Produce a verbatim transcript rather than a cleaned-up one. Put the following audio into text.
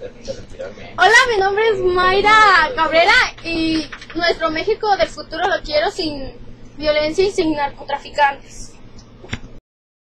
Hola, mi nombre es Mayra Cabrera y nuestro México del futuro lo quiero sin violencia y sin narcotraficantes.